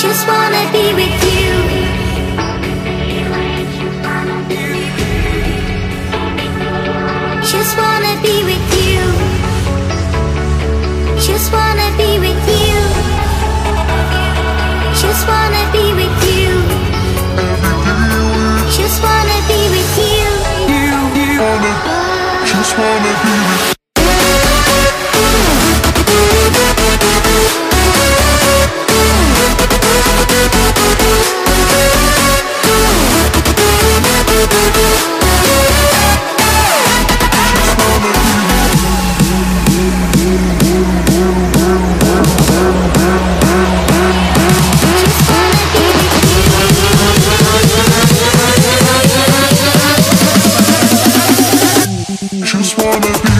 Just wanna be with you. Just wanna be with you. Just wanna be with you. Just wanna be with you. Just wanna be with you. Just wanna be with you. Just wanna be